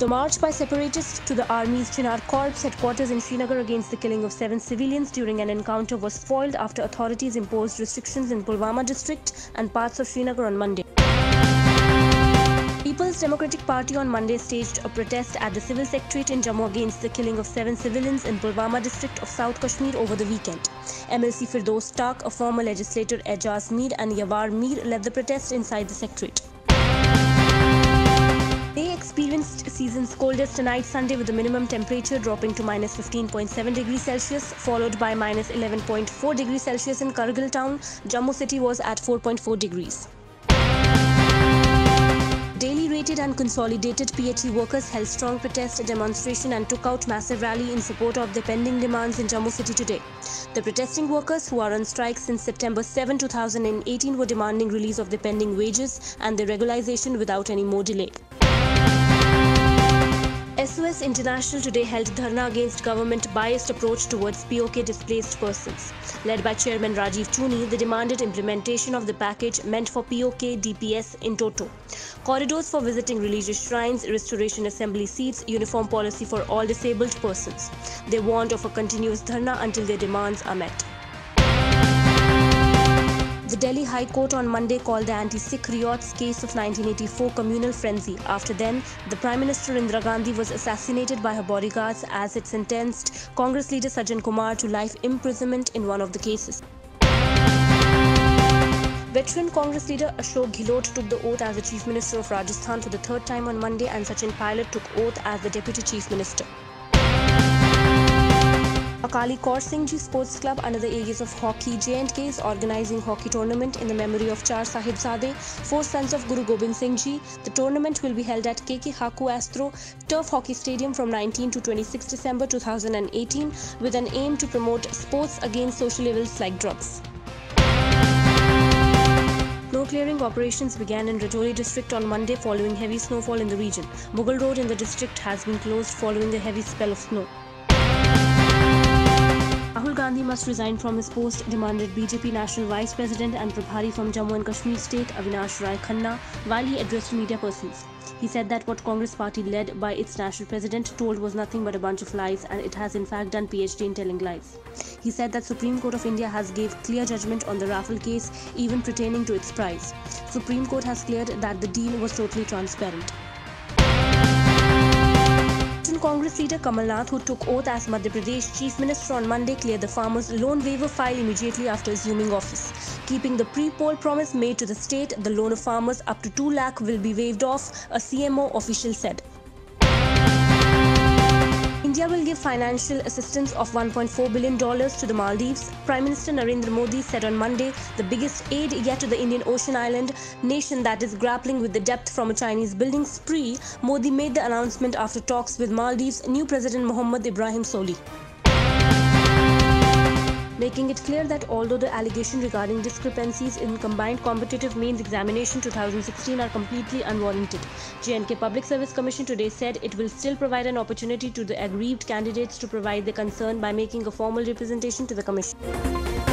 march by separatists to the Army's Chinar Corps headquarters in Srinagar against the killing of 7 civilians during an encounter was foiled after authorities imposed restrictions in Pulwama district and parts of Srinagar on Monday. People's Democratic Party on Monday staged a protest at the Civil Secretariat in Jammu against the killing of 7 civilians in Pulwama district of South Kashmir over the weekend. MLC Firdos Tak, a former legislator Ejaz Mir and Yawar Mir led the protest inside the Secretariat. They experienced season's coldest night Sunday with the minimum temperature dropping to minus 15.7 degrees Celsius, followed by minus 11.4 degrees Celsius in Kargil town. Jammu city was at 4.4 degrees. Daily rated and consolidated PHE workers held strong protest demonstration and took out massive rally in support of their pending demands in Jammu city today. The protesting workers, who are on strike since September 7, 2018, were demanding release of their pending wages and their regularization without any more delay. SOS International today held dharna against government-biased approach towards POK displaced persons. Led by Chairman Rajiv Chuni, they demanded implementation of the package meant for POK DPS in toto. Corridors for visiting religious shrines, restoration assembly seats, uniform policy for all disabled persons. They warned of a continuous dharna until their demands are met. The Delhi High Court on Monday called the anti-Sikh riots case of 1984 communal frenzy. After then, the Prime Minister Indira Gandhi was assassinated by her bodyguards as it sentenced Congress leader Sajjan Kumar to life imprisonment in one of the cases. Veteran Congress leader Ashok Gehlot took the oath as the Chief Minister of Rajasthan for the third time on Monday, and Sachin Pilot took oath as the Deputy Chief Minister. Akali Kaur Singh Ji Sports Club under the aegis of Hockey J&K is organizing hockey tournament in the memory of Char Sahibzade, 4 sons of Guru Gobind Singh Ji. The tournament will be held at KK Haku Astro Turf Hockey Stadium from 19 to 26 December 2018 with an aim to promote sports against social evils like drugs. Snow clearing operations began in Rajouri district on Monday following heavy snowfall in the region. Mughal Road in the district has been closed following a heavy spell of snow. Rahul Gandhi must resign from his post, demanded BJP National Vice President and Prabhari from Jammu and Kashmir State, Avinash Rai Khana, while he addressed media persons. He said that what Congress party led by its national president told was nothing but a bunch of lies, and it has in fact done PhD in telling lies. He said that Supreme Court of India has gave clear judgment on the Rafale case, even pertaining to its price. Supreme Court has cleared that the deal was totally transparent. Congress leader Kamal Nath, who took oath as Madhya Pradesh Chief Minister on Monday, cleared the farmers' loan waiver file immediately after assuming office. Keeping the pre-poll promise made to the state, the loan of farmers up to 2 lakh will be waived off, a CMO official said. India will give financial assistance of $1.4 billion to the Maldives. Prime Minister Narendra Modi said on Monday, the biggest aid yet to the Indian Ocean island nation that is grappling with the depth from a Chinese building spree. Modi made the announcement after talks with Maldives' new President Mohammed Ibrahim Soli, making it clear that although the allegation regarding discrepancies in combined competitive means examination 2016 are completely unwarranted. J&K Public Service Commission today said it will still provide an opportunity to the aggrieved candidates to provide their concern by making a formal representation to the commission.